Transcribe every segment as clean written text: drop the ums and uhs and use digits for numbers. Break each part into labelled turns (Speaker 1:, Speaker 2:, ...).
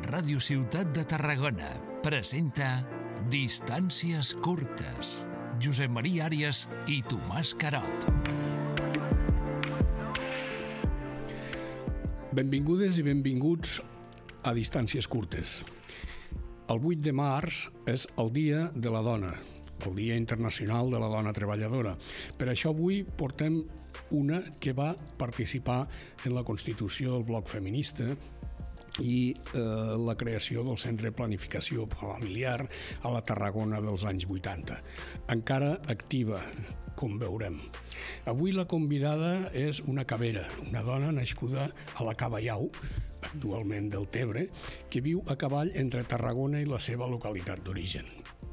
Speaker 1: Ràdio Ciutat de Tarragona presenta Distàncies curtes. Josep Maria Àrias i Tomàs Carot.
Speaker 2: Benvingudes i benvinguts a Distàncies curtes. El 8 de març és el Dia de la Dona, el Dia Internacional de la Dona Treballadora. Per això avui portem una que va participar en la constitució del bloc feminista i la creació del Centre de Planificació Familiar a la Tarragona dels anys 80. Encara activa, com veurem. Avui la convidada és una cavera, una dona nascuda a la Cava Llau, actualment del Tebre, que viu a cavall entre Tarragona i la seva localitat d'origen.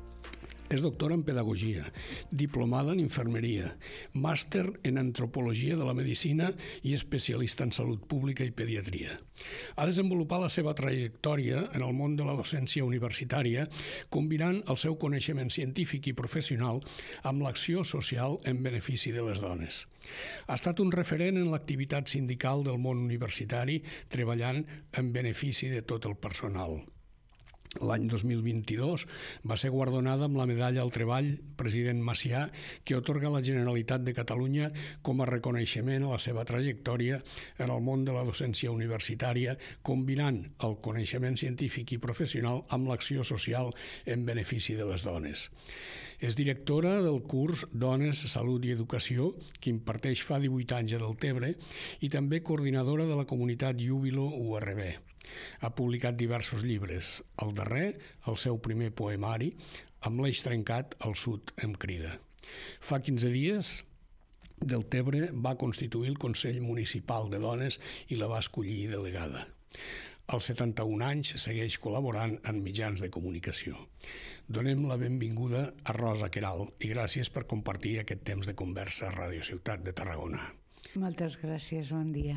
Speaker 2: És doctora en Pedagogia, diplomada en Infermeria, màster en Antropologia de la Medicina i especialista en Salut Pública i Pediatria. Ha desenvolupat la seva trajectòria en el món de la docència universitària, combinant el seu coneixement científic i professional amb l'acció social en benefici de les dones. Ha estat un referent en l'activitat sindical del món universitari, treballant en benefici de tot el personal. L'any 2022 va ser guardonada amb la Medalla al Treball President Macià, que atorga la Generalitat de Catalunya com a reconeixement a la seva trajectòria en el món de la docència universitària, combinant el coneixement científic i professional amb l'acció social en benefici de les dones. És directora del curs Dones, Salut i Educació, que imparteix fa 18 anys a Deltebre, i també coordinadora de la comunitat Júbilo URB. Ha publicat diversos llibres. El darrer, el seu primer poemari, Amb l'eix trencat, el sud em crida. Fa 15 dies, Deltebre va constituir el Consell Municipal de Dones i la va escollir delegada. Als 71 anys segueix col·laborant en mitjans de comunicació. Donem la benvinguda a Rosa Queralt i gràcies per compartir aquest temps de conversa a Ràdio Ciutat de Tarragona.
Speaker 3: Moltes gràcies, bon dia.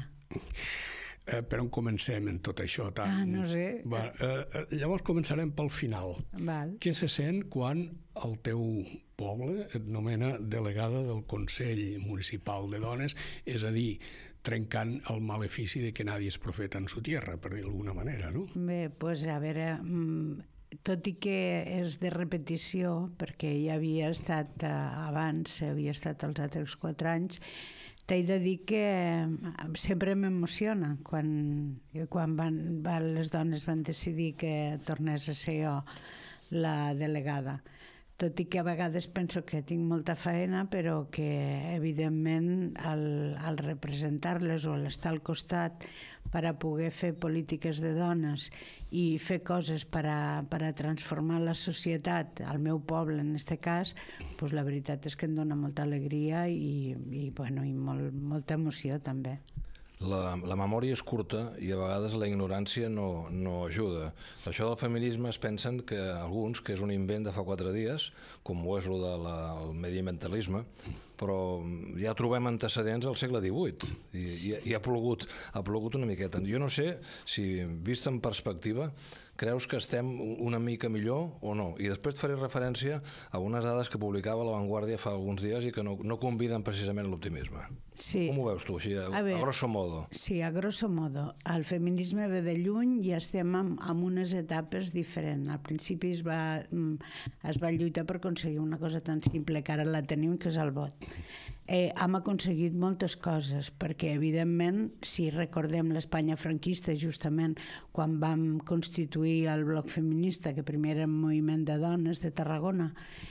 Speaker 2: Per on comencem en tot això?
Speaker 3: No sé.
Speaker 2: Llavors començarem pel final.
Speaker 3: Val.
Speaker 2: Què se sent quan el teu poble et nomena delegada del Consell Municipal de Dones, és a dir, trencant el malefici de que nadie és profeta en su tierra, per dir d'alguna manera, no?
Speaker 3: Bé, doncs a veure, tot i que és de repetició, perquè ja havia estat abans, havia estat els altres 4 anys, t'he de dir que sempre m'emociona quan les dones van decidir que tornés a ser jo la delegada. Tot i que a vegades penso que tinc molta feina, però que evidentment al representar-les o al estar al costat per a poder fer polítiques de dones i fer coses per a transformar la societat, el meu poble en aquest cas, doncs la veritat és que em dona molta alegria i molta emoció també.
Speaker 4: La memòria és curta i a vegades la ignorància no ajuda. Això del feminisme es pensen que alguns que és un invent de fa 4 dies, com ho és el del mediambientalisme, però ja trobem antecedents al segle XVIII i ha plogut una miqueta. Jo no sé si, vist en perspectiva, creus que estem una mica millor o no? I després et faré referència a unes dades que publicava La Vanguardia fa alguns dies i que no conviden precisament a l'optimisme.
Speaker 3: Sí.
Speaker 4: Com ho veus tu, així, a grosso modo?
Speaker 3: Sí, a grosso modo. El feminisme ve de lluny i estem en unes etapes diferents. Al principi es va lluitar per aconseguir una cosa tan simple que ara la tenim, que és el vot. Hem aconseguit moltes coses perquè evidentment, si recordem l'Espanya franquista, justament quan vam constituir el bloc feminista, que primer era un moviment de dones de Tarragona,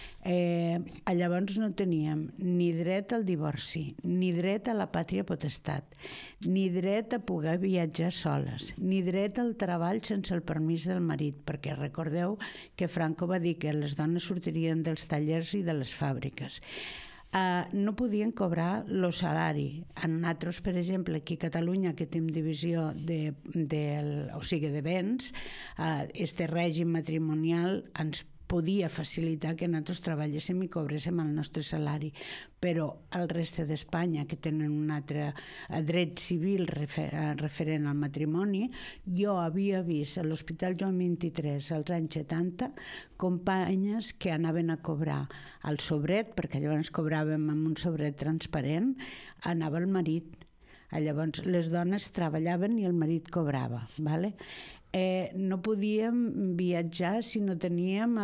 Speaker 3: llavors no teníem ni dret al divorci, ni dret a la pàtria potestat, ni dret a poder viatjar soles, ni dret al treball sense el permís del marit, perquè recordeu que Franco va dir que les dones sortirien dels tallers i de les fàbriques. No podien cobrar el salari. Nosaltres, per exemple, aquí a Catalunya, que tenim divisió de béns, este règim matrimonial ens podia facilitar que nosaltres treballéssim i cobréssim el nostre salari, però el reste d'Espanya, que tenen un altre dret civil referent al matrimoni, jo havia vist a l'Hospital Joan 23 als anys 70 companyes que anaven a cobrar el sobret, perquè llavors cobràvem amb un sobret transparent, anava el marit. Llavors les dones treballaven i el marit cobrava, ¿vale? no podíem viatjar si no teníem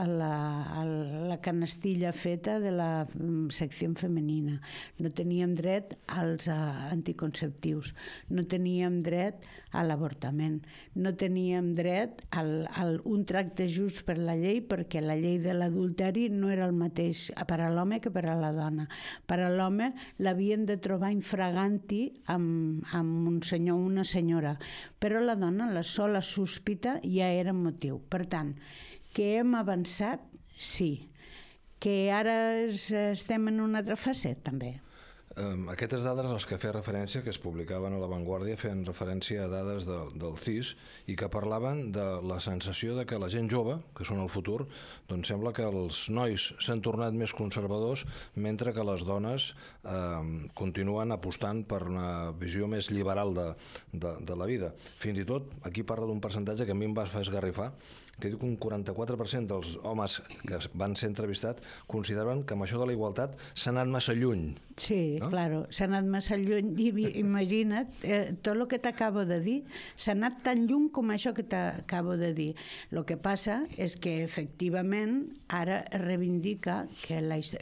Speaker 3: la canastilla feta de la secció femenina. No teníem dret als anticonceptius. No teníem dret a l'avortament. No teníem dret a un tracte just per la llei, perquè la llei de l'adulteri no era el mateix per a l'home que per a la dona. Per a l'home l'havien de trobar infraganti amb un senyor o una senyora, però la dona, la sola sospita ja era motiu. Per tant, que hem avançat, sí. Que ara estem en una altra fase, també.
Speaker 4: Aquestes dades a les que feia referència, que es publicaven a La Vanguardia, feien referència a dades del CIS i que parlaven de la sensació de que la gent jove, que són el futur, doncs sembla que els nois s'han tornat més conservadors, mentre que les dones continuen apostant per una visió més liberal de la vida. Fins i tot, aquí parla d'un percentatge que a mi em va fer esgarrifar, que diu que un 44% dels homes que van ser entrevistats consideraven que amb això de la igualtat s'ha anat massa lluny.
Speaker 3: Sí, no? Claro, s'ha anat massa lluny. Imagina't, tot el que t'acabo de dir s'ha anat tan lluny com això que t'acabo de dir. El que passa és que, efectivament, ara es reivindica que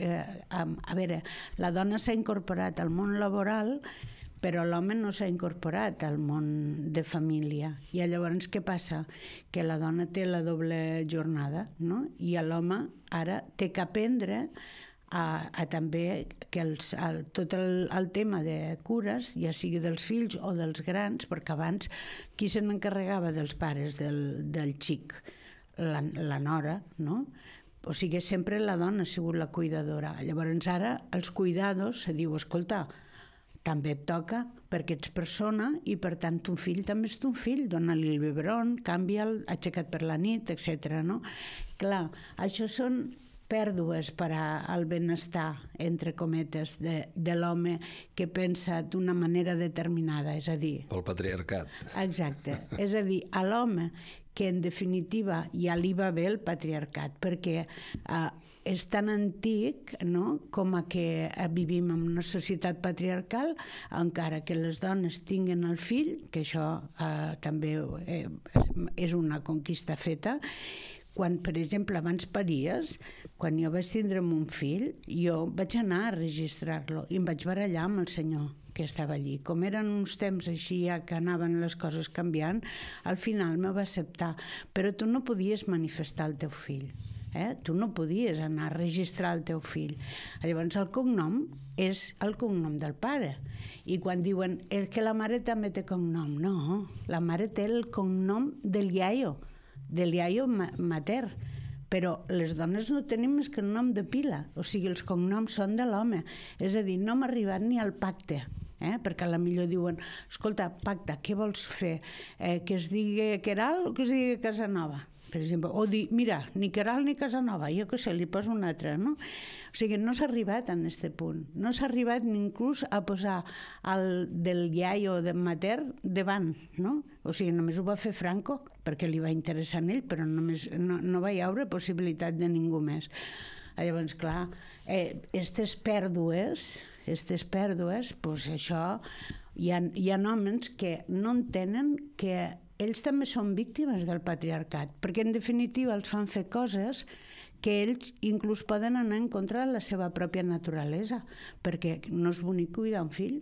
Speaker 3: a veure, la dona s'ha incorporat al món laboral, però l'home no s'ha incorporat al món de família. I llavors què passa? Que la dona té la doble jornada, no? I l'home ara té que aprendre a també que tot el tema de cures, ja sigui dels fills o dels grans, perquè abans qui se n'encarregava dels pares del xic? La nora, no? O sigui, sempre la dona ha sigut la cuidadora. Llavors ara els cuidados se diu, escolta, també et toca perquè ets persona i per tant ton fill també és ton fill, dona-li el biberon, canvia'l, aixeca't per la nit, etc. No? Clar, això són pèrdues per al benestar, entre cometes, de l'home que pensa d'una manera determinada, és a dir...
Speaker 4: Pel patriarcat.
Speaker 3: Exacte, és a dir, a l'home que en definitiva ja li va bé el patriarcat, perquè és tan antic, no?, com a que vivim en una societat patriarcal, encara que les dones tinguen el fill, que això també és una conquista feta. Quan, per exemple, abans paries, quan jo vaig tindre un fill, jo vaig anar a registrar-lo i em vaig barallar amb el senyor que estava allí. Com eren uns temps així ja que anaven les coses canviant, al final me va acceptar. Però tu no podies manifestar el teu fill. Tu no podies anar a registrar el teu fill. Llavors el cognom és el cognom del pare. I quan diuen que la mare també té cognom, no, la mare té el cognom del iaio mater. Però les dones no tenim més que un nom de pila, o sigui, els cognoms són de l'home. És a dir, no hem arribat ni al pacte, perquè potser diuen, escolta, pacte, què vols fer? Que es digui Queralt o que es digui Casanova? Per exemple, o dir, mira, ni Queralt ni Casanova, jo què sé, li poso un altre, no? O sigui, no s'ha arribat a aquest punt. No s'ha arribat ni inclús a posar el del iaio de mater davant, no? O sigui, només ho va fer Franco, perquè li va interessar a ell, però no va hi haure possibilitat de ningú més. Llavors, clar, aquestes pèrdues, doncs això, hi ha homes que no entenen que ells també són víctimes del patriarcat, perquè en definitiva els fan fer coses que ells inclús poden anar en contra de la seva pròpia naturalesa, perquè no és bonic cuidar un fill.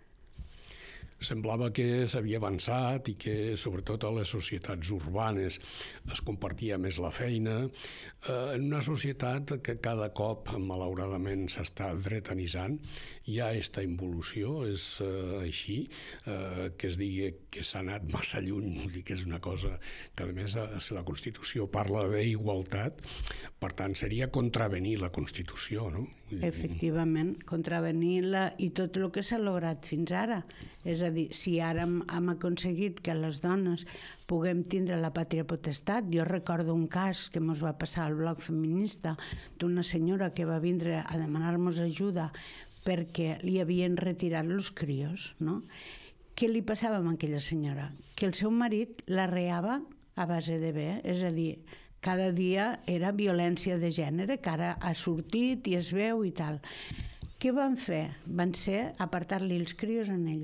Speaker 2: Semblava que s'havia avançat i que, sobretot a les societats urbanes, es compartia més la feina. En una societat que cada cop, malauradament, s'està dretanitzant, hi ha aquesta involució, és així, que es digui que s'ha anat massa lluny, vull dir que és una cosa que, a més, la Constitució parla d'igualtat, per tant, seria contravenir la Constitució, no?
Speaker 3: Efectivament, contravenir-la i tot el que s'ha lograt fins ara. És a dir, si ara hem aconseguit que les dones puguem tindre la pàtria potestat, jo recordo un cas que ens va passar al bloc feminista d'una senyora que va vindre a demanar-nos ajuda perquè li havien retirat els crios, no? Què li passava amb aquella senyora? Que el seu marit la reava a base de bé, és a dir, cada dia era violència de gènere, que ara ha sortit i es veu i tal. Què van fer? Van ser apartar-li els crios en ella.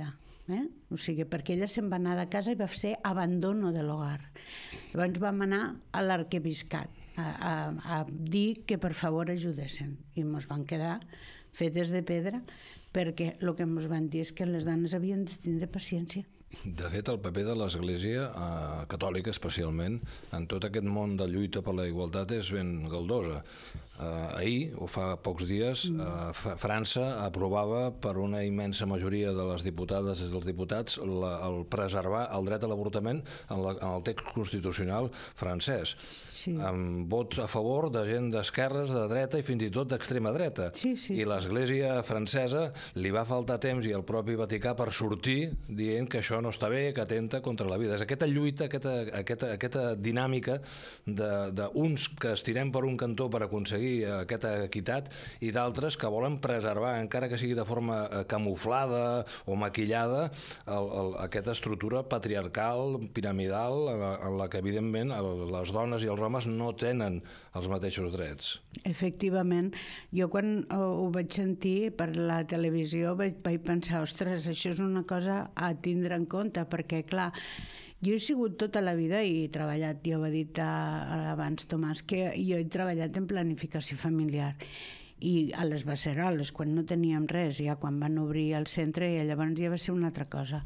Speaker 3: O sigui, perquè ella se'n va anar de casa i va ser abandono de l'hogar. Llavors vam anar a l'arquebisbat a dir que per favor ajudessin i ens van quedar fetes de pedra perquè el que ens van dir és que les dones havien de tindre paciència.
Speaker 4: De fet, el paper de l'Església catòlica especialment en tot aquest món de lluita per la igualtat és ben galdosa. Ahir, o fa pocs dies, França aprovava per una immensa majoria de les diputades i dels diputats el preservar el dret a l'avortament en el text constitucional francès, amb vots a favor de gent d'esquerres, de dreta i fins i tot d'extrema dreta. I l'Església francesa li va faltar temps i el propi Vaticà per sortir dient que això no està bé, que atenta contra la vida. És aquesta lluita, aquesta dinàmica d'uns que estirem per un cantó per aconseguir aquesta equitat i d'altres que volen preservar, encara que sigui de forma camuflada o maquillada, aquesta estructura patriarcal, piramidal, en la que evidentment les dones i els homes no tenen els mateixos drets.
Speaker 3: Efectivament. Jo quan ho vaig sentir per la televisió vaig pensar, ostres, això és una cosa a tindre en compte, perquè clar, jo he sigut tota la vida i he treballat, ja ho ha dit abans Tomàs, que jo he treballat en planificació familiar i a les Beceroles, quan no teníem res, ja quan van obrir el centre, i llavors ja va ser una altra cosa.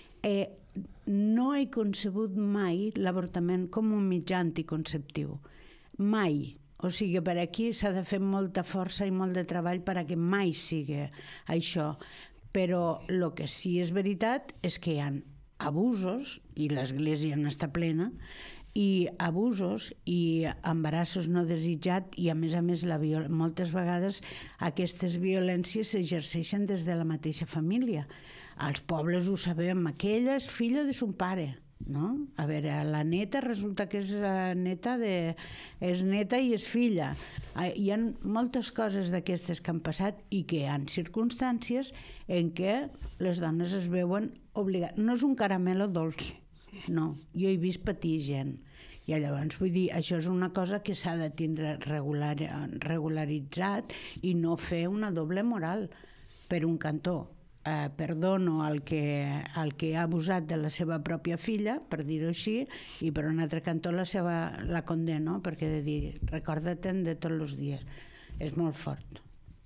Speaker 3: No he concebut mai l'avortament com un mitjà anticonceptiu. Mai. O sigui, per aquí s'ha de fer molta força i molt de treball perquè mai sigui això. Però el que sí és veritat és que hi ha abusos, i l'Església n'està plena, i abusos i embarassos no desitjats, i a més moltes vegades aquestes violències s'exerceixen des de la mateixa família. Als pobles ho sabem, aquella és filla de son pare, no? A veure, la neta resulta que és neta i és filla. Hi ha moltes coses d'aquestes que han passat i que hi ha circumstàncies en què les dones es veuen obligades. No és un caramelo dolç, no. Jo he vist patir gent. I llavors, vull dir, això és una cosa que s'ha de tindre regularitzat i no fer una doble moral. Per un cantó, perdono al que ha abusat de la seva pròpia filla, per dir-ho així, i per un altre cantó la condeno, perquè he de dir, recorda-te'n de tots els dies. És molt fort.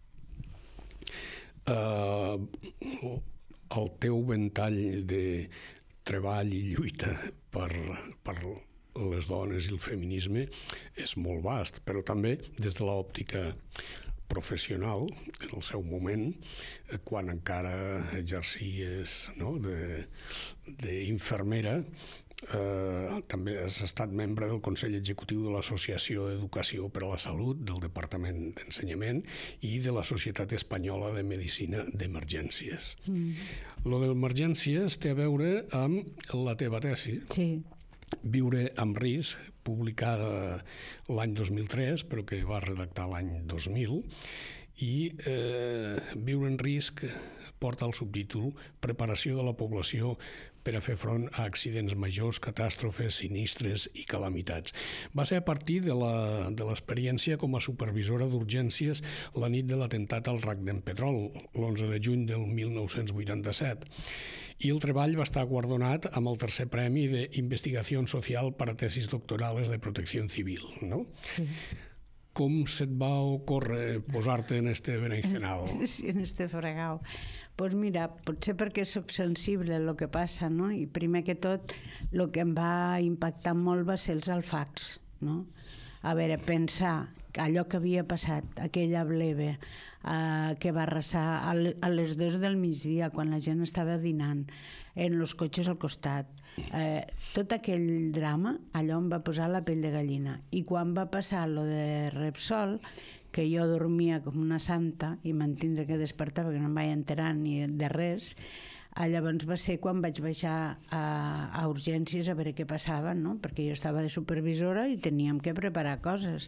Speaker 2: El teu ventall de treball i lluita per les dones i el feminisme és molt vast, però també des de l'òptica professional, en el seu moment, quan encara exercies d'infermera, també has estat membre del Consell Executiu de l'Associació d'Educació per a la Salut, del Departament d'Ensenyament i de la Societat Espanyola de Medicina d'Emergències. Lo d'emergències té a veure amb la teva tesi.
Speaker 3: Sí.
Speaker 2: Viure amb risc, publicada l'any 2003, però que va redactar l'any 2000, i Viure en risc porta el subtítol Preparació de la població per a fer front a accidents majors, catàstrofes, sinistres i calamitats. Va ser a partir de l'experiència com a supervisora d'urgències la nit de l'atemptat al RAC d'Empedrol, l'11 de juny del 1987. I el treball va estar guardonat amb el tercer premi d'Investigació Social per a tesis doctorales de Protecció Civil, no? Sí. Com se't va ocórrer posar-te en este berenjenal?
Speaker 3: Sí, en este fregau. Doncs mira, potser perquè sóc sensible a el que passa, no? I primer que tot, el que em va impactar molt va ser els alfacs, no? A veure, pensar que allò que havia passat, aquella bleve que va arrasar a les 2 del migdia, quan la gent estava dinant, en els cotxes al costat, tot aquell drama, allò em va posar la pell de gallina. I quan va passar lo de Repsol, que jo dormia com una santa i me'n tindre que despertar perquè no em vaig enterar ni de res, llavors va ser quan vaig baixar a urgències a veure què passava, no? Perquè jo estava de supervisora i teníem que preparar coses.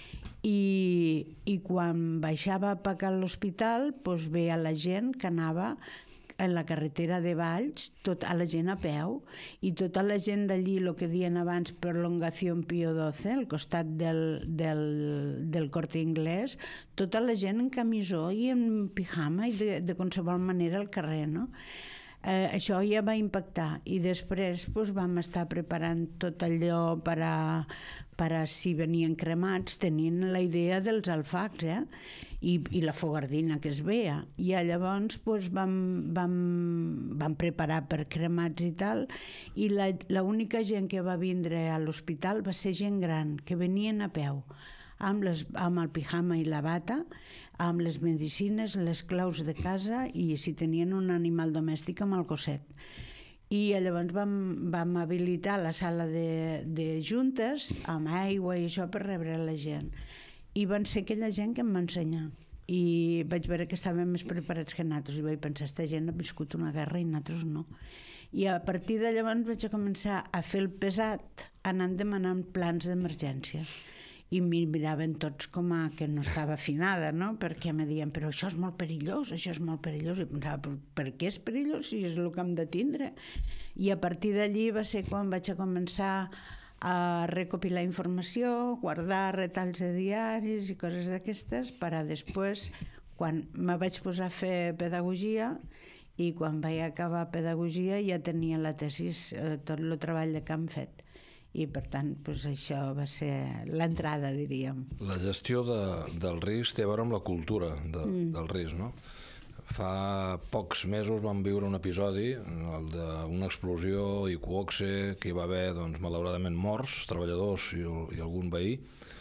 Speaker 3: I quan baixava cap a l'hospital, doncs veia la gent que anava en la carretera de Valls, tota la gent a peu, i tota la gent d'allí, el que diuen abans Prolongació Pío XII, al costat del Corte Inglés, tota la gent en camisó i en pijama i de qualsevol manera al carrer, no? Això ja va impactar i després vam estar preparant tot allò per a si venien cremats, tenint la idea dels alfacs, i la fogardina que es veia. I llavors vam preparar per cremats i tal, i l'única gent que va vindre a l'hospital va ser gent gran, que venien a peu, amb el pijama i la bata, amb les medicines, les claus de casa i si tenien un animal domèstic amb el gosset. I llavors vam habilitar la sala de juntes amb aigua i això per rebre la gent. I van ser aquella gent que em va ensenyar. I vaig veure que estaven més preparats que nosaltres i vaig pensar, aquesta gent ha viscut una guerra i nosaltres no. I a partir de llavors vaig començar a fer el pesat anant demanant plans d'emergència. I m'hi miraven tots com a que no estava afinada, no? Perquè em deien, però això és molt perillós, això és molt perillós. I pensava, per què és perillós si és el que hem de tindre? I a partir d'allí va ser quan vaig a començar a recopilar informació, guardar retalls de diaris i coses d'aquestes, per a després, quan me vaig posar a fer pedagogia, i quan vaig acabar pedagogia ja tenia la tesis, tot el treball de camp fet. I per tant això va ser l'entrada, diríem.
Speaker 4: La gestió del risc té a veure amb la cultura del risc, no? Fa pocs mesos vam viure un episodi, el d'una explosió a Iqoxe, que hi va haver malauradament morts, treballadors i algun veí,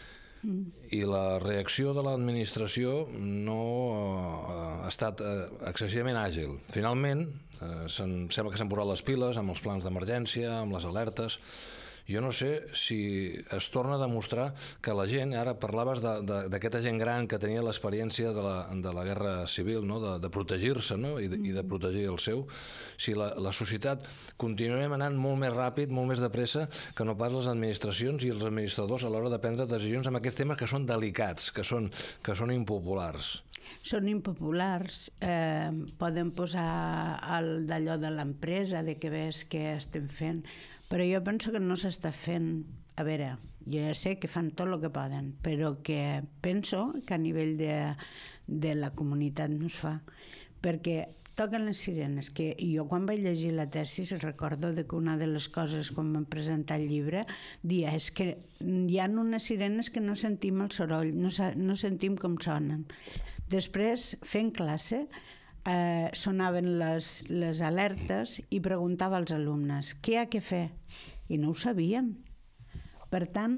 Speaker 4: i la reacció de l'administració no ha estat excessivament àgil. Finalment, sembla que s'han posat les piles amb els plans d'emergència, amb les alertes. Jo no sé si es torna a demostrar que la gent, ara parlaves d'aquesta gent gran que tenia l'experiència de la guerra civil, no? de protegir-se, no? I de protegir el seu, si la societat continuem anant molt més ràpid, molt més de pressa que no pas les administracions i els administradors a l'hora de prendre decisions amb aquests temes que són delicats, que són impopulars.
Speaker 3: Són impopulars, poden posar d'allò de l'empresa, de que ves què estem fent, però jo penso que no s'està fent. A veure, jo ja sé que fan tot el que poden, però que penso que a nivell de la comunitat no es fa, perquè toquen les sirenes, que jo quan vaig llegir la tesis recordo que una de les coses quan vam presentar el llibre dia és que hi ha unes sirenes que no sentim el soroll, no sentim com sonen. Després, fent classe, sonaven les alertes i preguntava als alumnes què hi ha que fer, i no ho sabien. Per tant,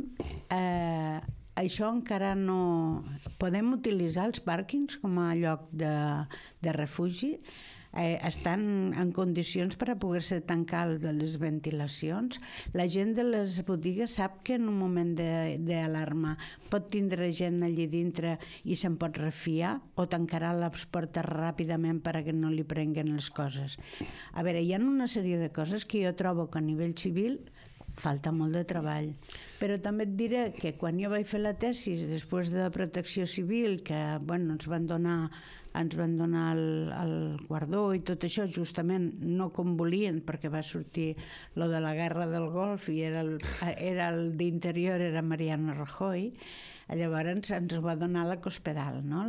Speaker 3: això encara no... Podem utilitzar els pàrquings com a lloc de refugi, estan en condicions per a poder-se tancar les ventilacions. La gent de les botigues sap que en un moment d'alarma pot tindre gent allí dintre i se'n pot refiar o tancarà les portes ràpidament perquè no li prenguen les coses. A veure, hi ha una sèrie de coses que jo trobo que a nivell civil falta molt de treball. Però també et diré que quan jo vaig fer la tesis després de Protecció Civil, que ens van donar el guardó i tot això, justament no com volien, perquè va sortir lo de la guerra del Golf i era el d'Interior, era Mariano Rajoy. Llavors ens va donar la Cospedal, no?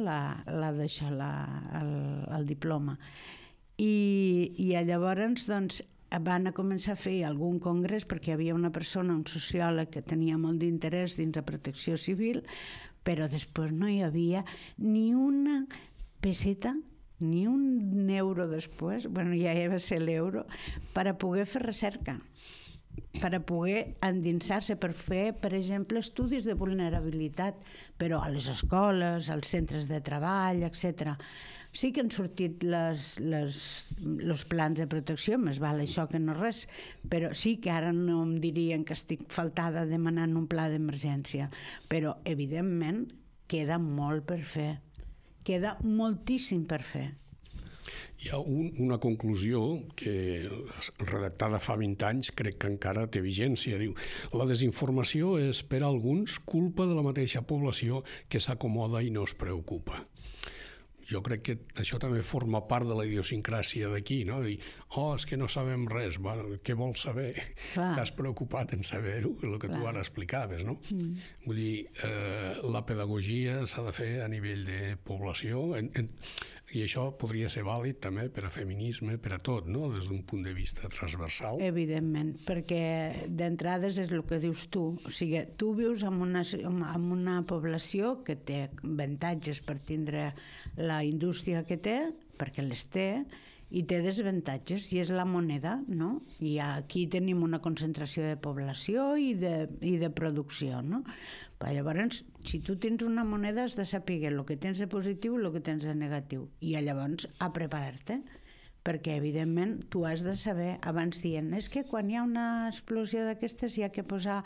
Speaker 3: el diploma. I llavors van a començar a fer algun congrés perquè hi havia una persona, un sociòleg que tenia molt d'interès dins de Protecció Civil, però després no hi havia ni una peseta, ni un euro després, ja va ser l'euro, per a poder fer recerca, per a poder endinsar-se, per fer, per exemple, estudis de vulnerabilitat, però a les escoles, als centres de treball, etc. Sí que han sortit els plans de protecció, més val això que no res, però sí que ara no em dirien que estic faltada demanant un pla d'emergència, però evidentment queda molt per fer, queda moltíssim per fer.
Speaker 2: Hi ha una conclusió que, redactada fa 20 anys, crec que encara té vigència. Diu, la desinformació és per a alguns culpa de la mateixa població que s'acomoda i no es preocupa. Jo crec que això també forma part de la idiosincràsia d'aquí, no? Dir, és que no sabem res, què vols saber? T'has preocupat en saber-ho, el que tu ara explicaves, no? Vull dir, la pedagogia s'ha de fer a nivell de població. I això podria ser vàlid també per a feminisme, per a tot, no? Des d'un punt de vista transversal.
Speaker 3: Evidentment, perquè d'entrades és el que dius tu. O sigui, tu vius en una població que té avantatges per tindre la indústria que té, perquè les té, i té desavantatges, i és la moneda, no? I aquí tenim una concentració de població i de producció, no? Però llavors, si tu tens una moneda, has de saber el que tens de positiu i el que tens de negatiu, i llavors a preparar-te, perquè evidentment tu has de saber abans dient, és que quan hi ha una explosió d'aquestes hi ha que posar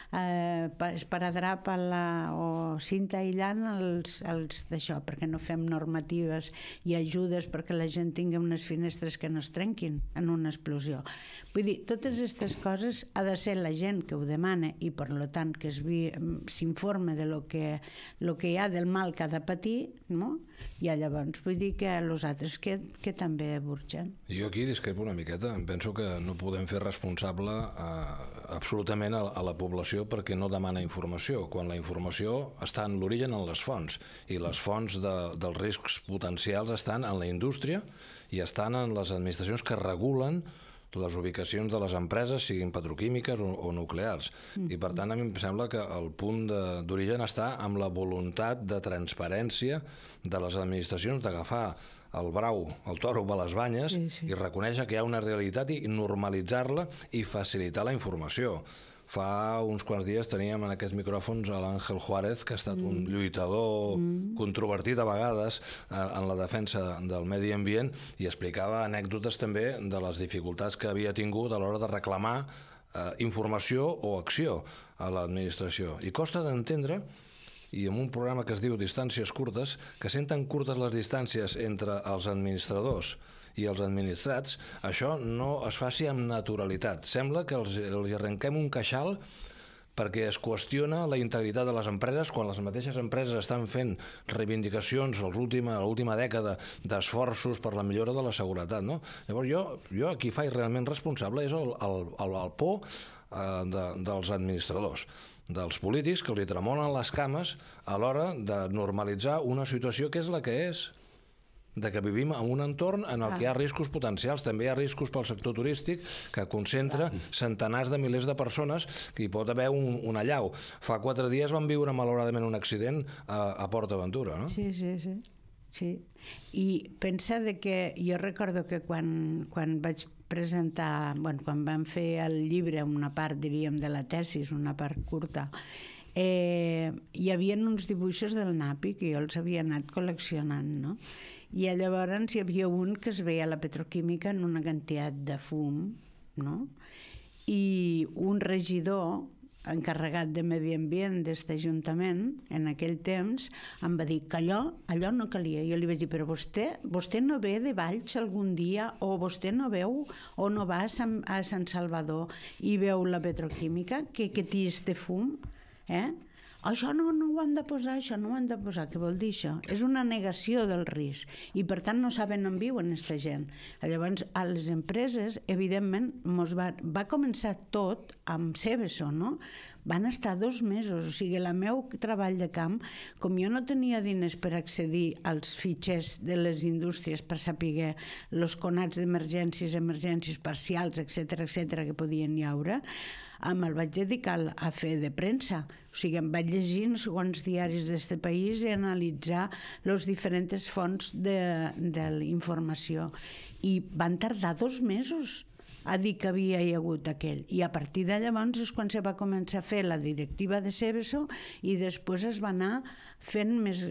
Speaker 3: esparadrap o cinta aïllant els d'això, perquè no fem normatives i ajudes perquè la gent tingui unes finestres que no es trenquin en una explosió. Vull dir, totes aquestes coses ha de ser la gent que ho demana i per tant que s'informe de lo que hi ha del mal que ha de patir, no? I llavors vull dir que els altres que també burgen.
Speaker 4: Jo aquí discrepo una miqueta. Em penso que no podem fer responsable absolutament a la població perquè no demana informació, quan la informació està en l'origen en les fonts, i les fonts dels riscs potencials estan en la indústria i estan en les administracions que regulen les ubicacions de les empreses, siguin petroquímiques o nuclears. I per tant a mi em sembla que el punt d'origen està amb la voluntat de transparència de les administracions d'agafar el brau, el toro per les banyes, i reconèixer que hi ha una realitat i normalitzar-la i facilitar la informació. Fa uns quants dies teníem en aquests micròfons l'Àngel Juárez, que ha estat un lluitador controvertit a vegades en la defensa del medi ambient, i explicava anècdotes també de les dificultats que havia tingut a l'hora de reclamar informació o acció a l'administració. I costa d'entendre, i en un programa que es diu Distàncies curtes, que senten curtes les distàncies entre els administradors i els administrats, això no es faci amb naturalitat. Sembla que els arrenquem un queixal perquè es qüestiona la integritat de les empreses quan les mateixes empreses estan fent reivindicacions a l'última dècada d'esforços per la millora de la seguretat, no? Llavors jo aquí faig realment responsable és el por dels administradors, dels polítics que els tremolen les cames a l'hora de normalitzar una situació que és la que és, de que vivim en un entorn en el que hi ha riscos potencials. També hi ha riscos pel sector turístic que concentra centenars de milers de persones, que hi pot haver una allau. Fa 4 dies vam viure malauradament un accident a Port Aventura, no?
Speaker 3: Sí. I pensa que jo recordo que quan vaig presentar, quan vam fer el llibre, una part, diríem, de la tesis, una part curta, hi havia uns dibuixos del Napi que jo els havia anat col·leccionant, no? I llavors hi havia un que es veia la petroquímica en una quantitat de fum, no? I un regidor encarregat de medi ambient d'aquest ajuntament en aquell temps em va dir que allò no calia. Jo li vaig dir, però vostè no ve de Valls algun dia, o vostè no veu o no va a Sant Salvador i veu la petroquímica que té este fum, Això no ho han de posar, Què vol dir això? És una negació del risc i per tant no saben on viuen aquesta gent. Llavors a les empreses evidentment va començar tot amb Seveso, no? Van estar 2 mesos, o sigui, el meu treball de camp, com jo no tenia diners per accedir als fitxers de les indústries per saber els conats d'emergències, emergències parcials, etc que podien hi haure, me'l vaig dedicar a fer de premsa. O sigui, em vaig llegir no sé quants diaris d'aquest país i analitzar les diferents fonts de la informació. I van tardar 2 mesos a dir que havia hagut aquell. I a partir de llavors és quan se va començar a fer la directiva de Seveso i després se va anar fent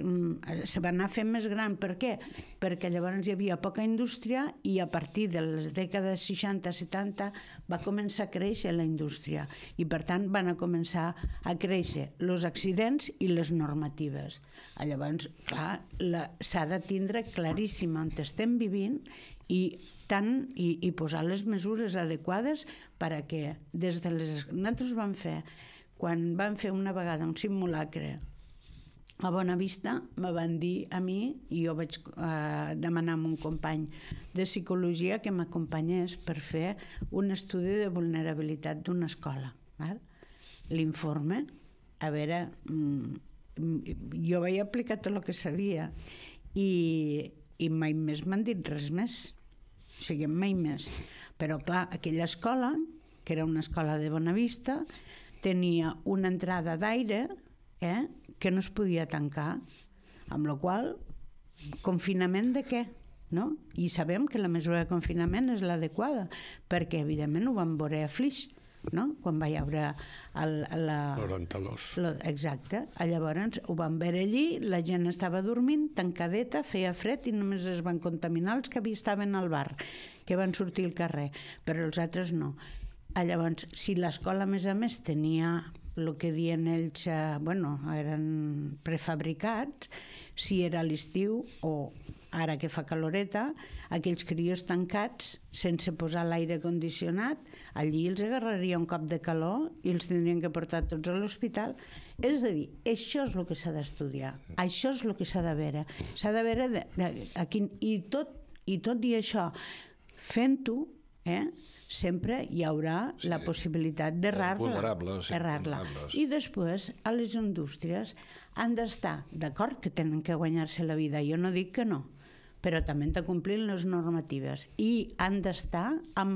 Speaker 3: més gran. Per què? Perquè llavors hi havia poca indústria i a partir de les dècades 60-70 va començar a créixer la indústria i per tant van començar a créixer els accidents i les normatives. Llavors, clar, s'ha de tindre claríssim on estem vivint i posar les mesures adequades perquè nosaltres quan vam fer una vegada un simulacre a Bonavista, me van dir a mi, i jo vaig demanar a un company de psicologia que m'acompanyés per fer un estudi de vulnerabilitat d'una escola. L'informe, a veure, jo vaig aplicar tot el que sabia i i mai més m'han dit res més. O sigui, mai més. Però clar, aquella escola, que era una escola de Bonavista, tenia una entrada d'aire que no es podia tancar, amb la qual confinament de què? No? I sabem que la mesura de confinament és l'adequada, perquè evidentment ho vam veure a Flix, no? Quan va hi haure la...
Speaker 2: 92.
Speaker 3: Exacte. Llavors ho vam veure allí, la gent estava dormint, tancadeta, feia fred i només es van contaminar els que estaven al bar, que van sortir al carrer, però els altres no. Llavors, si l'escola, a més, tenia el que diuen ells, eren prefabricats, si era a l'estiu o ara que fa caloreta, aquells crios tancats, sense posar l'aire condicionat, allí els agarraria un cop de calor i els tindrien que portar tots a l'hospital. És a dir, això és el que s'ha d'estudiar, això és el que s'ha de veure. S'ha de veure i tot i això, fent-ho, sempre hi haurà la possibilitat d'errar-la. I després, a les indústries han d'estar d'acord que tenen que guanyar-se la vida. Jo no dic que no, però també han de complir les normatives i han d'estar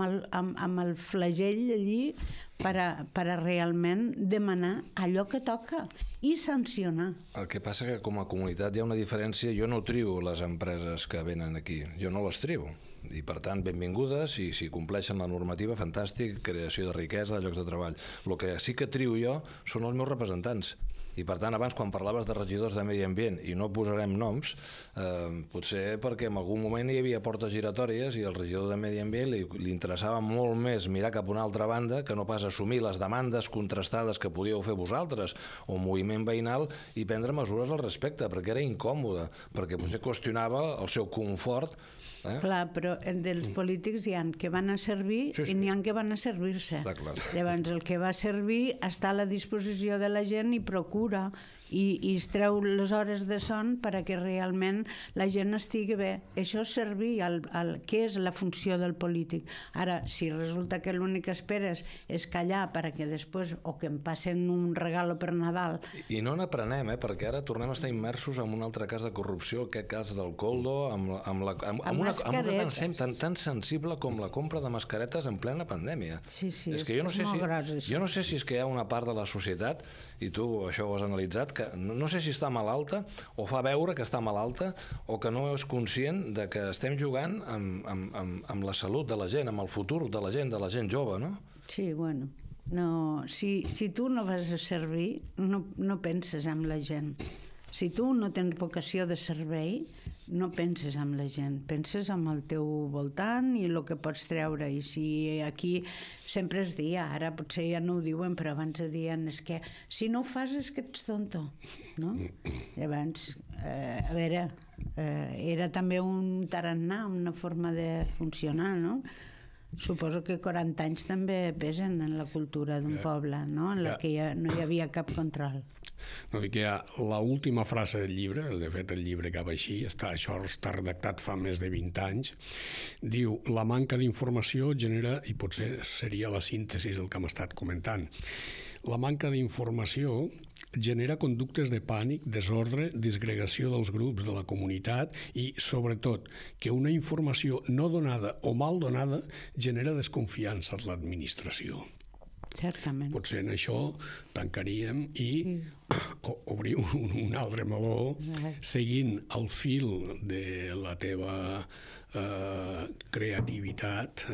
Speaker 3: amb el flagell allí per a realment demanar allò que toca i sancionar.
Speaker 4: El que passa que com a comunitat hi ha una diferència. Jo no trio les empreses que venen aquí, jo no les trio. I per tant, benvingudes, i si compleixen la normativa, fantàstic, creació de riquesa, llocs de treball. El que sí que trio jo són els meus representants. I per tant, abans, quan parlaves de regidors de medi ambient, i no posarem noms, potser perquè en algun moment hi havia portes giratòries i al regidor de medi ambient li interessava molt més mirar cap a una altra banda que no pas assumir les demandes contrastades que podíeu fer vosaltres o moviment veïnal i prendre mesures al respecte, perquè era incòmode, perquè potser qüestionava el seu confort.
Speaker 3: Clar, però dels polítics hi ha que van a servir i n'hi ha que van a servir-se. Llavors, el que va servir està a la disposició de la gent i procura i es treu les hores de son perquè realment la gent estigui bé. Això és servir què és la funció del polític. Ara, si resulta que l'únic que esperes és callar perquè després o que em passen un regalo per Nadal...
Speaker 4: I no n'aprenem, perquè ara tornem a estar immersos en un altre cas de corrupció, aquest cas del Koldo, amb una cosa tan sensible com la compra de mascaretes en plena pandèmia.
Speaker 3: Sí, és
Speaker 4: que
Speaker 3: molt gros, això.
Speaker 4: Jo no sé si és que hi ha una part de la societat, i tu això ho has analitzat, que no sé si està malalta o fa veure que està malalta o que no és conscient de que estem jugant amb la salut de la gent, amb el futur de la gent jove, no?
Speaker 3: Sí, bueno, no, si tu no vas a servir, no penses en la gent. Si tu no tens vocació de servei, no penses en la gent, penses en el teu voltant i el que pots treure. I si aquí sempre es dia, ara potser ja no ho diuen, però abans deien és que si no ho fas és que ets tonto, no? Llavors, a veure, era també un tarannà, una forma de funcionar, no? Suposo que 40 anys també pesen en la cultura d'un poble, no? En la que no hi havia cap control.
Speaker 2: No, dic que hi ha l'última frase del llibre, de fet el llibre acaba així, això està redactat fa més de 20 anys, diu: la manca d'informació genera, i potser seria la síntesi del que hem estat comentant, la manca d'informació genera conductes de pànic, desordre, disgregació dels grups de la comunitat i, sobretot, que una informació no donada o mal donada genera desconfiança en l'administració.
Speaker 3: Certament.
Speaker 2: Potser en això tancaríem i obrim un altre meló seguint el fil de la teva creativitat.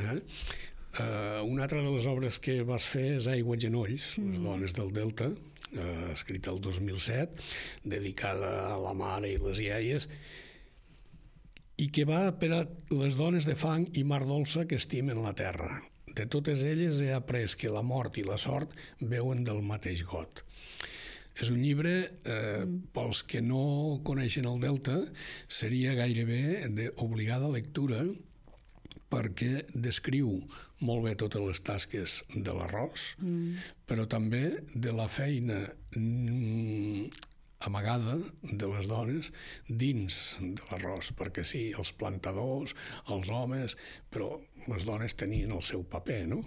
Speaker 2: Una altra de les obres que vas fer és Aigua i genolls, les dones del Delta, escrita el 2007, dedicada a la mare i les iaies, i que va per a les dones de fang i mar dolça que estimen la terra. De totes elles he après que la mort i la sort veuen del mateix got. És un llibre, pels que no coneixen el Delta, seria gairebé d'obligada lectura, perquè descriu molt bé totes les tasques de l'arròs, però també de la feina amagada de les dones dins de l'arròs, perquè sí, els plantadors, els homes, però les dones tenien el seu paper, no?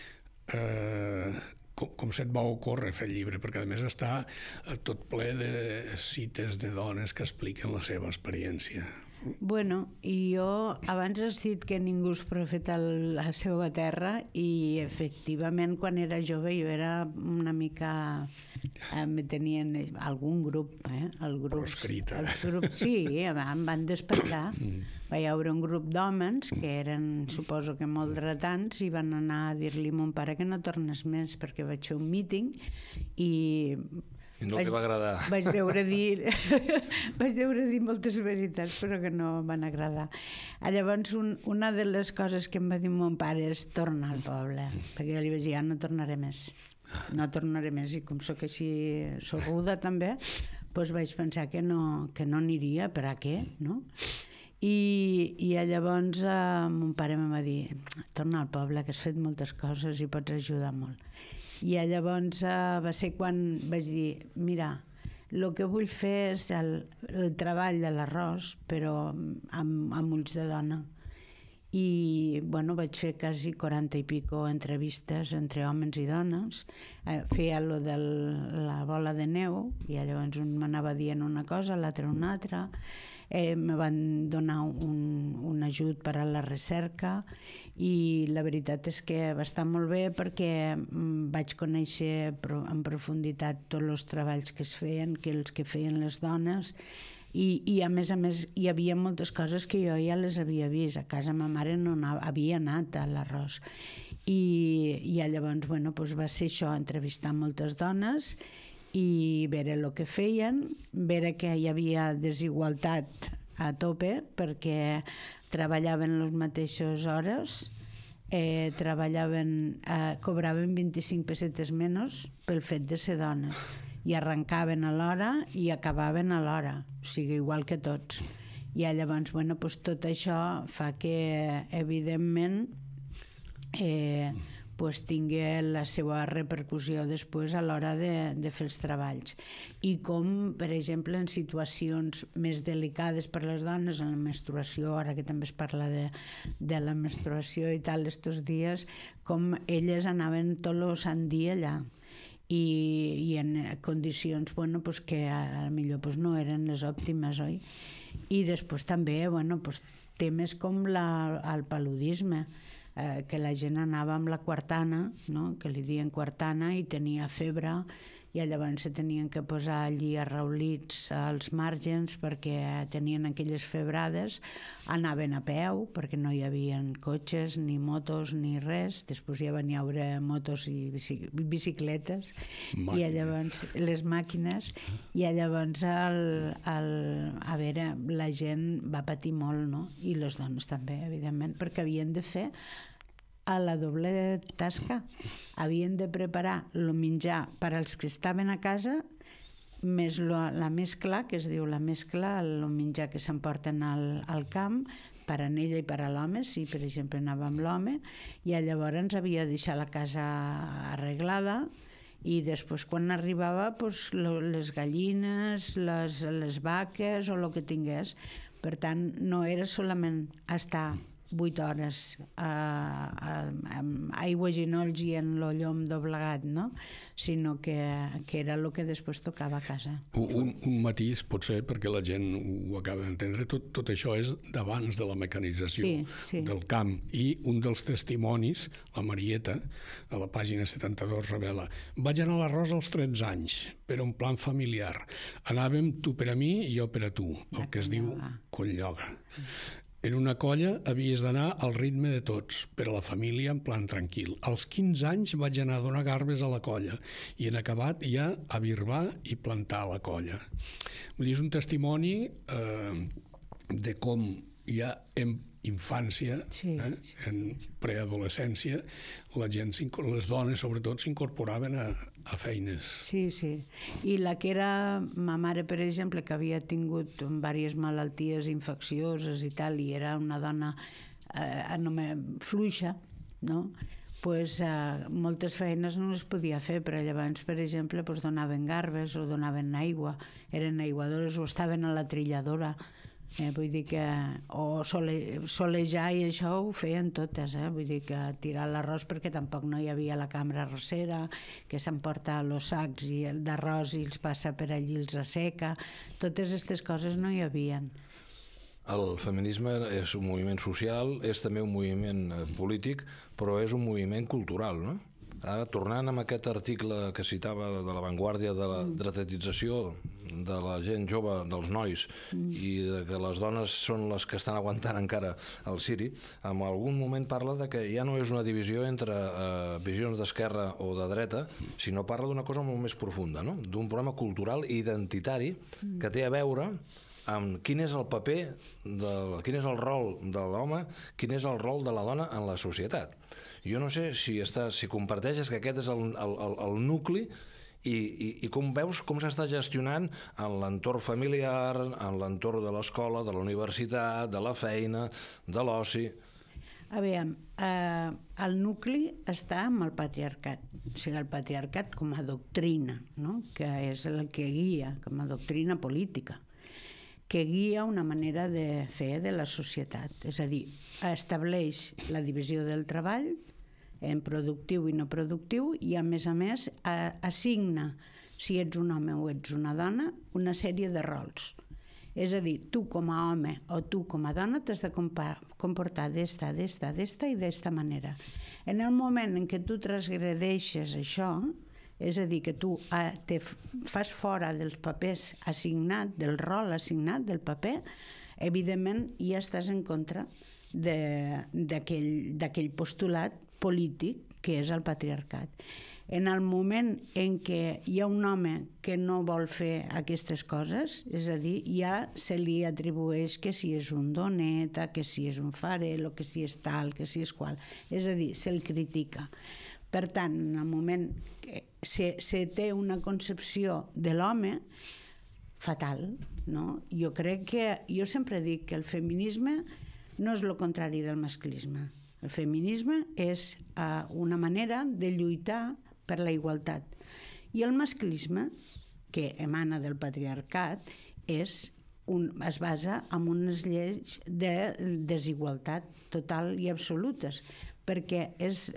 Speaker 2: Com se't va ocórrer fer el llibre? Perquè a més està tot ple de cites de dones que expliquen la seva experiència.
Speaker 3: Bueno, i jo abans has dit que ningú és profeta a la seva terra i efectivament quan era jove jo era una mica... me tenien algun grup, el grup...
Speaker 2: Proscrita.
Speaker 3: Els grups, sí, em van despertar. Va haver un grup d'homes que eren, suposo que molt dretants, i van anar a dir-li a mon pare que no tornés més perquè vaig fer un míting i
Speaker 4: no li va agradar.
Speaker 3: Vaig deure dir moltes veritats, però que no van agradar. Llavors, una de les coses que em va dir mon pare és tornar al poble, perquè jo li vaig dir, no tornaré més. No tornaré més, i com soc així sorruda també, doncs vaig pensar que no aniria, per a què, no? I llavors mon pare em va dir, torna al poble, que has fet moltes coses i pots ajudar molt. I llavors va ser quan vaig dir, mira, el que vull fer és el treball de l'arròs, però amb ulls de dona. I bueno, vaig fer quasi 40 i pico entrevistes entre homes i dones, feia lo de la bola de neu i llavors un m'anava dient una cosa, l'altre una altra. Me van donar un ajut per a la recerca i la veritat és que va estar molt bé perquè vaig conèixer en profunditat tots els treballs que es feien, que els que feien les dones, i a més hi havia moltes coses que jo ja les havia vist. A casa ma mare no havia anat a l'arròs i llavors bueno, doncs va ser això, entrevistar moltes dones i veure el que feien, veure que hi havia desigualtat a tope perquè treballaven les mateixes hores, cobraven 25 pessetes menys pel fet de ser dones i arrencaven a l'hora i acabaven a l'hora, o sigui, igual que tots. I llavors, bueno, doncs tot això fa que, evidentment, pues tingui la seva repercussió després a l'hora de fer els treballs. I com, per exemple, en situacions més delicades per les dones, en la menstruació, ara que també es parla de la menstruació i tal, estos dies, com elles anaven tot el sant dia allà. I en condicions bueno, pues que potser pues no eren les òptimes, oi? I després també bueno, pues temes com el paludisme, que la gent anava amb la quartana, no? Que li diuen quartana, i tenia febre, i llavors se tenien que posar allí arraulits als màrgens perquè tenien aquelles febrades, anaven a peu perquè no hi havia cotxes ni motos ni res, després ja van hi haure motos i bicicletes i llavors les màquines, i llavors a veure, la gent va patir molt, no? I les dones també, evidentment, perquè havien de fer a la doble tasca. Havien de preparar el menjar per als que estaven a casa, més la mescla, que es diu la mescla, el menjar que s'emporten al camp, per a ella i per a l'home, si per exemple anava amb l'home, i llavors havia de deixar la casa arreglada, i després quan arribava les gallines, les vaques o el que tingués. Per tant, no era solament estar 8 hores amb aigua, ginolls i en el llom doblegat, no? Sinó que era el que després tocava a casa.
Speaker 2: Un matís, potser, perquè la gent ho acaba d'entendre, tot això és d'abans de la mecanització del camp. I un dels testimonis, la Marieta, a la pàgina 72, revela: vaig anar a l'arròs als 13 anys, però en plan familiar. Anàvem tu per a mi i jo per a tu, el que es diu colloga. En una colla havies d'anar al ritme de tots, per a la família en plan tranquil. Als 15 anys vaig anar a donar garbes a la colla i en acabat ja a birbar i plantar a la colla. Vull dir, és un testimoni de com ja en infància, en preadolescència, la gent, les dones sobretot, s'incorporaven a feines.
Speaker 3: Sí. I la que era ma mare, per exemple, que havia tingut diverses malalties infeccioses i tal, i era una dona fluixa, no? Pues, moltes feines no les podia fer, però llavors, per exemple, pues, donaven garbes o donaven aigua, eren aiguadores o estaven a la trilladora. Vull dir que o solejar i això ho feien totes, vull dir que tirar l'arròs, perquè tampoc no hi havia la cambra arrossera que s'emporta els sacs d'arròs i els passa per allí, els asseca, totes aquestes coses no hi havien.
Speaker 4: El feminisme és un moviment social, és també un moviment polític, però és un moviment cultural, no? Ara, tornant amb aquest article que citava de l'avantguàrdia de la dretització de la gent jove, dels nois, i que les dones són les que estan aguantant encara el Siri, en algun moment parla de que ja no és una divisió entre visions d'esquerra o de dreta, sinó parla d'una cosa molt més profunda, no? D'un problema cultural i identitari que té a veure amb quin és el paper, quin és el rol de l'home, quin és el rol de la dona en la societat. Jo no sé si comparteixes que aquest és el nucli i com veus com s'està gestionant en l'entorn familiar, en l'entorn de l'escola, de la universitat, de la feina, de l'oci.
Speaker 3: A veure, el nucli està amb el patriarcat, o sigui, el patriarcat com a doctrina, no? Que és el que guia, com a doctrina política, que guia una manera de fer de la societat. És a dir, estableix la divisió del treball en productiu i no productiu i, a més, assigna, si ets un home o ets una dona, una sèrie de rols. És a dir, tu com a home o tu com a dona t'has de comportar d'esta i d'esta manera. En el moment en què tu transgredeixes això, és a dir, que tu te fas fora dels papers assignats, del rol assignat del paper, evidentment ja estàs en contra d'aquell postulat polític que és el patriarcat. En el moment en què hi ha un home que no vol fer aquestes coses, és a dir, ja se li atribueix que si és un doneta, que si és un farelo, que si és tal, que si és qual. És a dir, se'l critica. Per tant, en el moment que se té una concepció de l'home fatal, no? Jo sempre dic que el feminisme no és el contrari del masclisme. El feminisme és una manera de lluitar per la igualtat. I el masclisme, que emana del patriarcat, es basa en unes lleis de desigualtat total i absolutes, perquè és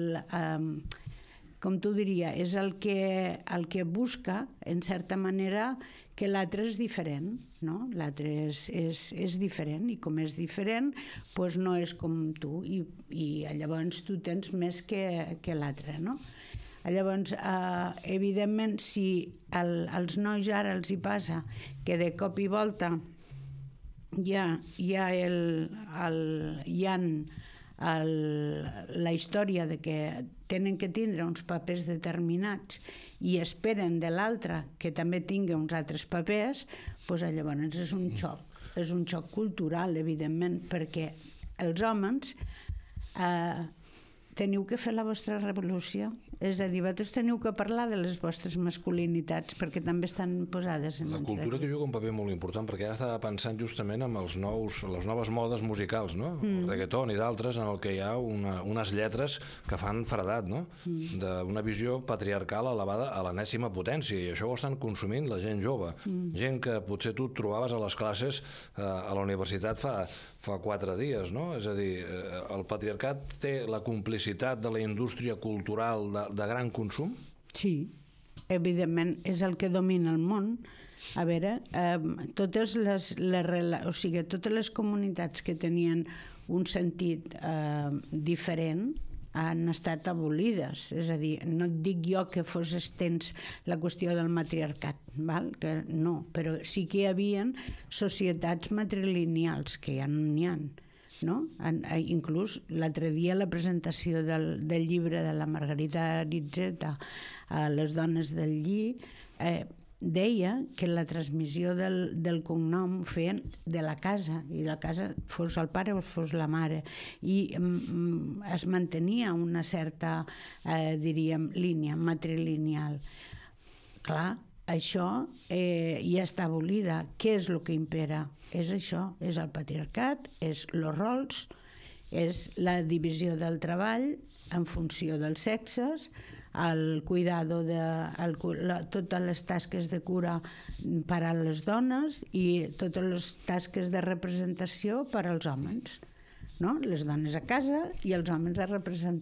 Speaker 3: com tu diria, és el que busca, en certa manera, que l'altre és diferent, no? L'altre és diferent, i com és diferent, doncs no és com tu, i llavors tu tens més que l'altre, no? Llavors, evidentment, si als nois ara els hi passa que de cop i volta hi ha la història de que tenen que tindre uns papers determinats i esperen de l'altre que també tingui uns altres papers, doncs llavors és un xoc cultural, evidentment, perquè els homes teniu que fer la vostra revolució. És a dir, vosaltres teniu que parlar de les vostres masculinitats perquè també estan posades en
Speaker 4: la cultura, que juga un paper molt important, perquè ara estava pensant justament en les noves modes musicals, no? El reggaeton i d'altres, en el que hi ha unes lletres que fan fredat, no? D'una visió patriarcal elevada a l'enèsima potència, i això ho estan consumint la gent jove. Gent que potser tu et trobaves a les classes a la universitat fa 4 dies, no? És a dir, el patriarcat té la complicitat de la indústria cultural de gran consum?
Speaker 3: Sí, evidentment és el que domina el món. A veure, totes les comunitats que tenien un sentit diferent han estat abolides. És a dir, no et dic jo que fos extens la qüestió del matriarcat, val? Que no, però sí que hi havia societats matrilineals, que ja no n'hi ha. No? Inclús l'altre dia la presentació del llibre de la Margarita Aritzeta a les dones del Lli deia que la transmissió del cognom ho feien de la casa, i la casa fos el pare o fos la mare, i es mantenia una certa diríem línia matrilineal. Clar, això ja està abolida. Què és el que impera? És això, és el patriarcat, és els rols, és la divisió del treball en funció dels sexes, el cuidado de totes les tasques de cura per a les dones i totes les tasques de representació per als homes, no? Les dones a casa i els homes a representar.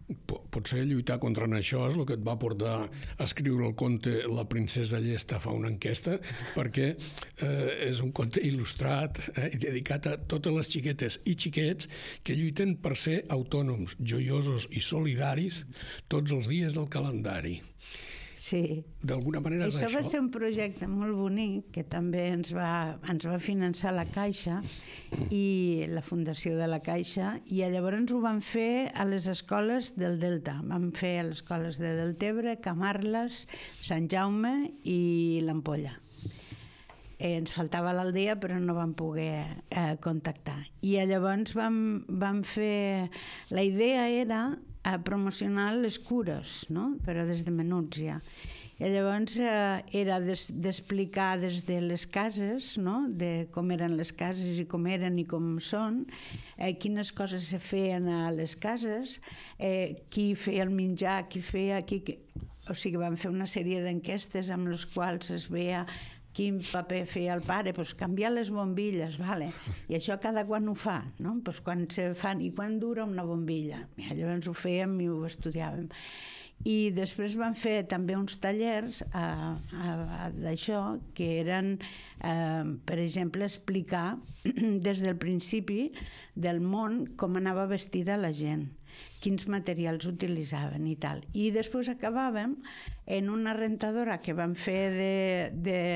Speaker 2: Potser lluitar contra això és el que et va portar a escriure el conte La princesa llesta fa una enquesta, perquè és un conte il·lustrat i dedicat a totes les xiquetes i xiquets que lluiten per ser autònoms, joiosos i solidaris tots els dies del calendari.
Speaker 3: Sí.
Speaker 2: D'alguna manera és
Speaker 3: això.
Speaker 2: això.
Speaker 3: Va ser un projecte molt bonic que també ens va finançar la Caixa i la Fundació de la Caixa, i llavors ho vam fer a les escoles del Delta. Vam fer a les escoles de Deltebre, Camarles, Sant Jaume i l'Ampolla. Ens faltava l'Aldea, però no vam poder contactar. I llavors vam fer... La idea era a promocionar les cures, no? Però des de menuts ja. I llavors era d'explicar des de les cases, no? De com eren les cases i com eren i com són, quines coses se feien a les cases, qui feia el menjar, qui feia... O sigui, vam fer una sèrie d'enquestes amb les quals es veia quin paper feia el pare, doncs canviar les bombilles, vale. I això cada quan ho fa, no? Doncs quan se fan, i quan dura una bombilla? I llavors ho fèiem i ho estudiàvem. I després vam fer també uns tallers d'això, que eren, per exemple, explicar des del principi del món com anava vestida la gent, quins materials utilitzaven i tal. I després acabàvem en una rentadora que vam fer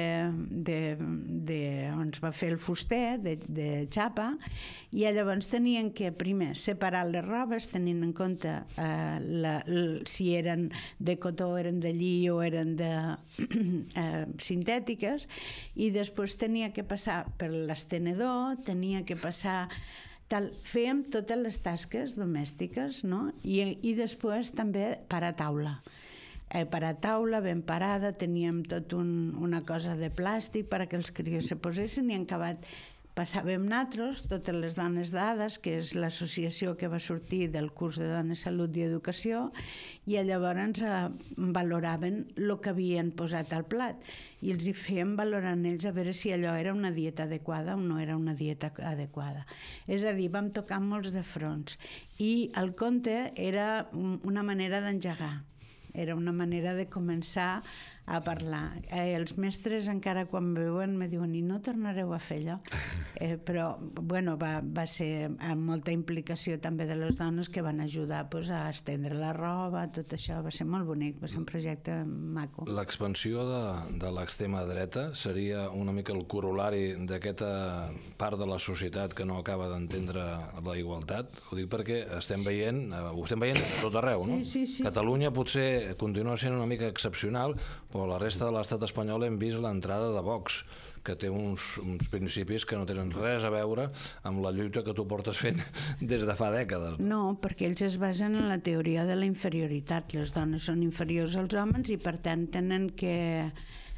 Speaker 3: on es va fer el fuster, de xapa, i llavors tenien que primer separar les robes tenint en compte si eren de cotó, eren de lli o eren de sintètiques, i després tenia que passar per l'estenedor, tenia que passar... Fèiem totes les tasques domèstiques, no? I després també per a taula. Per a taula, ben parada, teníem tot una cosa de plàstic perquè els crios se posessin, i en acabat passàvem nosaltres, totes les dones dades, que és l'associació que va sortir del curs de Dones, Salut i Educació, i llavors valoraven el que havien posat al plat i els hi fèiem valorar en ells a veure si allò era una dieta adequada o no era una dieta adequada. És a dir, vam tocar molts de fronts, i el conte era una manera d'engegar, era una manera de començar a parlar. Els mestres encara quan veuen me diuen i no tornareu a fer allò? Però bueno, va ser amb molta implicació també de les dones que van ajudar a estendre la roba, tot això va ser molt bonic, va ser un projecte maco.
Speaker 4: L'expansió de l'extrema dreta seria una mica el corolari d'aquesta part de la societat que no acaba d'entendre la igualtat? Ho dic perquè ho estem veient a tot arreu, no?
Speaker 3: Sí.
Speaker 4: Catalunya potser continua sent una mica excepcional, però a la resta de l'estat espanyol hem vist l'entrada de Vox, que té uns principis que no tenen res a veure amb la lluita que tu portes fent des de fa dècades.
Speaker 3: No, perquè ells es basen en la teoria de la inferioritat. Les dones són inferiors als homes i per tant tenen que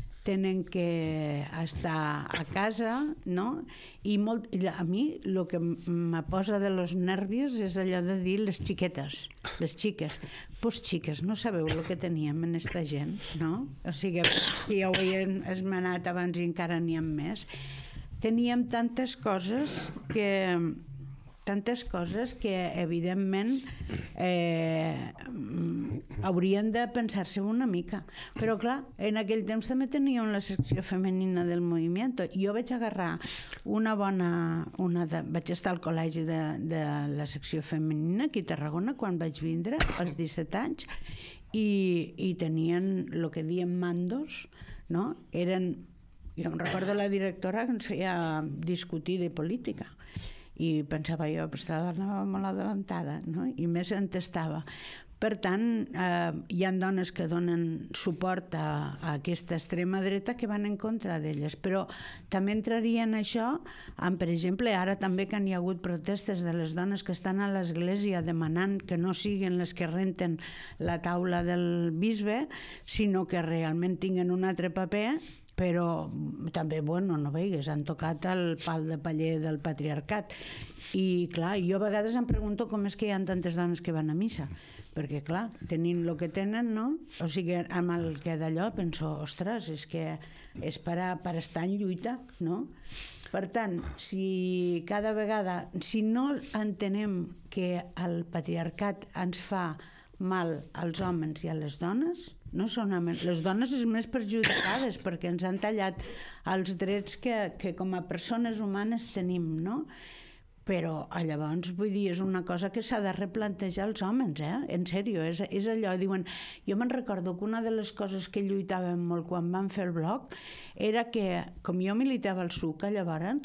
Speaker 3: estar a casa, no? I a mi el que me posa de los nervios és allò de dir les xiquetes, les xiques. Pues xiques, no sabeu el que teníem en esta gent, no? O sigui, ja ho havien esmenat abans i encara n'hi ha més. Teníem tantes coses que evidentment haurien de pensar-se una mica, però clar, en aquell temps també teníem la secció femenina del moviment. Jo vaig agarrar vaig estar al col·legi de la secció femenina aquí a Tarragona quan vaig vindre als 17 anys, i tenien el que diem mandos, no? Jo em recordo la directora que ens feia discutir de política, i pensava jo, però la dona va molt adelantada, no? I més entestava. Per tant, hi ha dones que donen suport a aquesta extrema dreta que van en contra d'elles, però també entraria en això, per exemple, ara també que hi ha hagut protestes de les dones que estan a l'església demanant que no siguin les que renten la taula del bisbe, sinó que realment tinguen un altre paper, però també, no veigues, han tocat el pal de paller del patriarcat. I clar, jo a vegades em pregunto com és que hi ha tantes dones que van a missa, perquè clar, tenint el que tenen, no? O sigui, amb el que d'allò penso, ostres, és que és per estar en lluita, no? Per tant, si cada vegada, si no entenem que el patriarcat ens fa mal als homes i a les dones, no solament les dones les més perjudicades perquè ens han tallat els drets que com a persones humanes tenim, no? Però llavors, vull dir, és una cosa que s'ha de replantejar els homes, en sèrio, és allò, diuen, jo me'n recordo que una de les coses que lluitàvem molt quan vam fer el blog era que, com jo militava al SUC llavors,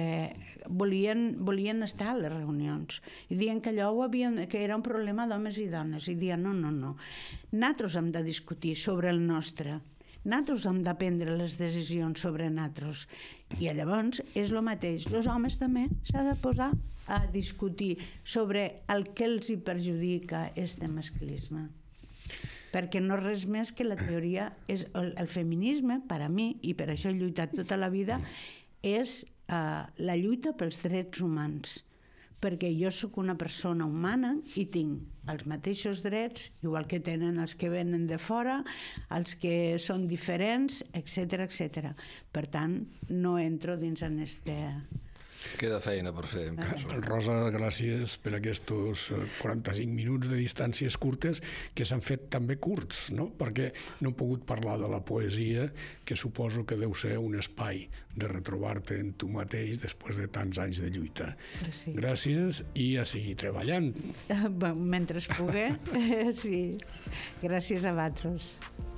Speaker 3: volien estar a les reunions i diuen que allò que era un problema d'homes i dones, i diuen, no, nosaltres hem de discutir sobre el nostre, nosaltres hem de prendre les decisions sobre nosaltres. I llavors és el mateix. Els homes també s'ha de posar a discutir sobre el que els hi perjudica este masclisme. Perquè no és res més que la teoria, és el feminisme, per a mi, i per això he lluitat tota la vida, és la lluita pels drets humans. Perquè jo sóc una persona humana i tinc els mateixos drets, igual que tenen els que venen de fora, els que són diferents, etc etc. Per tant, no entro dins en este...
Speaker 4: Queda feina per fer.
Speaker 2: Rosa, gràcies per aquests 45 minuts de distàncies curtes que s'han fet també curts, no? Perquè no he pogut parlar de la poesia, que suposo que deu ser un espai de retrobar-te en tu mateix després de tants anys de lluita.
Speaker 3: Sí.
Speaker 2: Gràcies i a seguir treballant.
Speaker 3: Mentre es pugui, sí. Gràcies a vosaltres.